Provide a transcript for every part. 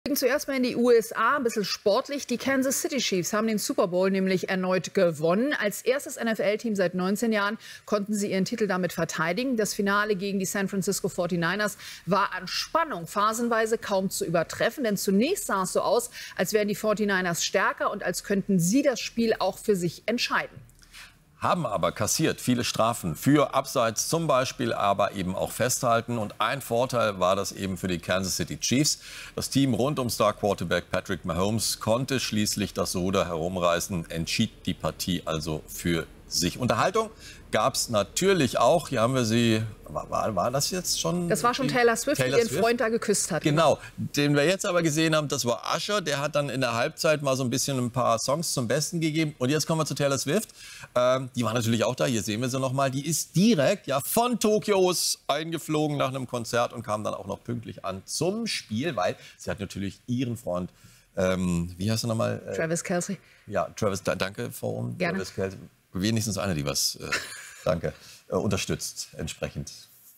Zuerst mal in die USA, ein bisschen sportlich. Die Kansas City Chiefs haben den Super Bowl nämlich erneut gewonnen. Als erstes NFL-Team seit 19 Jahren konnten sie ihren Titel damit verteidigen. Das Finale gegen die San Francisco 49ers war an Spannung phasenweise kaum zu übertreffen. Denn zunächst sah es so aus, als wären die 49ers stärker und als könnten sie das Spiel auch für sich entscheiden. Haben aber kassiert viele Strafen für Abseits zum Beispiel, aber eben auch Festhalten. Und ein Vorteil war das eben für die Kansas City Chiefs. Das Team rund um Star-Quarterback Patrick Mahomes konnte schließlich das Ruder herumreißen, entschied die Partie also für sich. Unterhaltung gab es natürlich auch. Hier haben wir sie. War das jetzt schon? Das war schon Taylor Swift, die ihren Freund da geküsst hat. Genau. Den wir jetzt aber gesehen haben, das war Usher. Der hat dann in der Halbzeit mal so ein bisschen ein paar Songs zum Besten gegeben. Und jetzt kommen wir zu Taylor Swift. Die war natürlich auch da. Hier sehen wir sie noch mal. Die ist direkt von Tokio eingeflogen nach einem Konzert und kam dann auch noch pünktlich an zum Spiel, weil sie hat natürlich ihren Freund, wie heißt er nochmal? Travis Kelce. Ja, Travis, danke, Frau Gerne. Travis Kelce. Wenigstens eine, die was, danke, unterstützt entsprechend.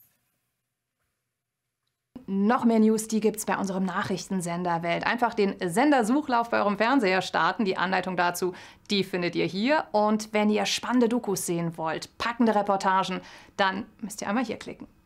Noch mehr News, die gibt's bei unserem Nachrichtensender Welt. Einfach den Sendersuchlauf bei eurem Fernseher starten. Die Anleitung dazu, die findet ihr hier. Und wenn ihr spannende Dokus sehen wollt, packende Reportagen, dann müsst ihr einmal hier klicken.